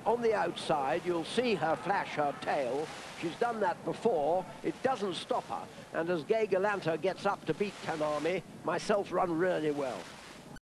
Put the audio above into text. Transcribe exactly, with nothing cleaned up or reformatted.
on the outside. You'll see her flash her tail. She's done that before. It doesn't stop her. And as Gay Gallanta gets up to beat Tanami, myself run really well.